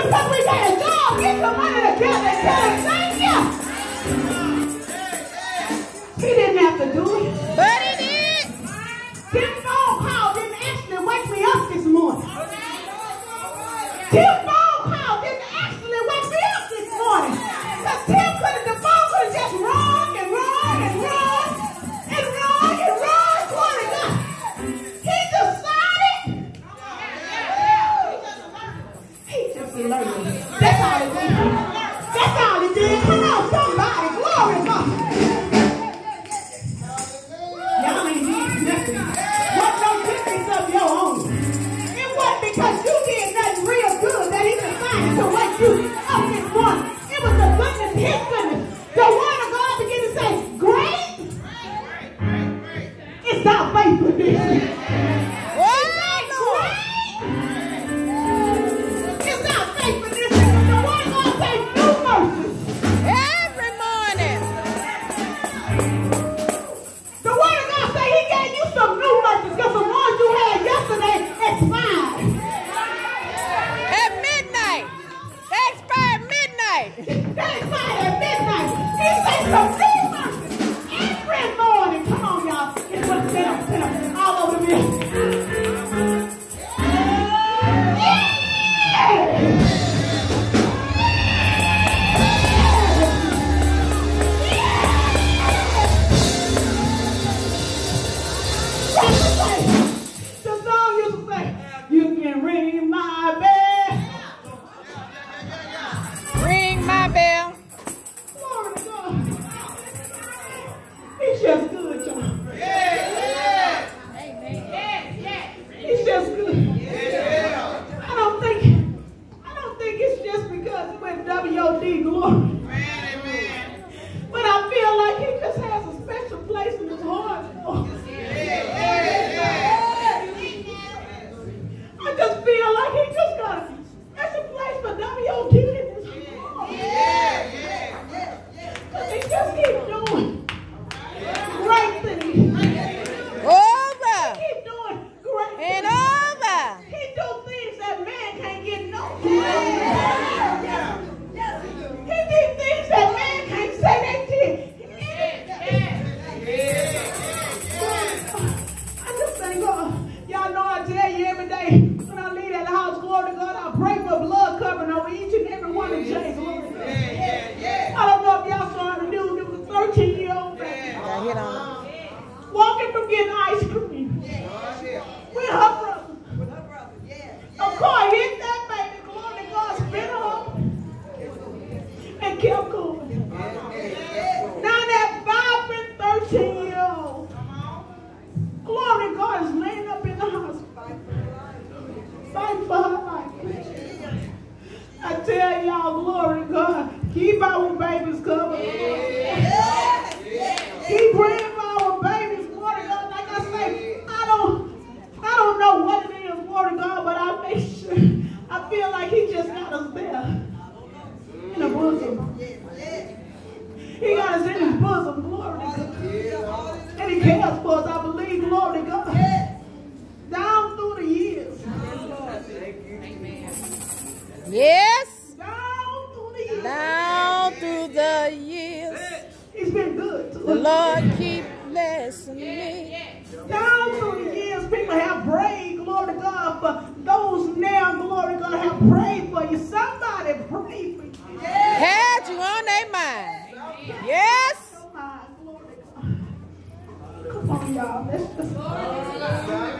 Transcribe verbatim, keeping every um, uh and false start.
It's because we got a job. Get your money together and tell him thank you. He didn't have to do it. But he did. Tim phone call didn't actually wake me up this morning. Tim phone call didn't actually wake me up this morning. Because Tim could have, the phone could have just rung and rung and rung and rung and rung. Glory to God. He decided. He just learned. That's all he did. That's all he did. Come on, somebody. Glory to God. Y'all ain't did nothing. What no difference of your own. It wasn't because you did nothing real good that he decided to wake you up this morning. It was the goodness, his goodness. The word of God began to say, great is thy faithfulness. Yes. Down through the years. Down through the years. He's been good to us. The Lord keep blessing me. Down through the years, people have prayed, glory to God, for those now, glory to God, have prayed for you. Somebody prayed for you. Had you on their mind. Yes. Come on, y'all. Let's just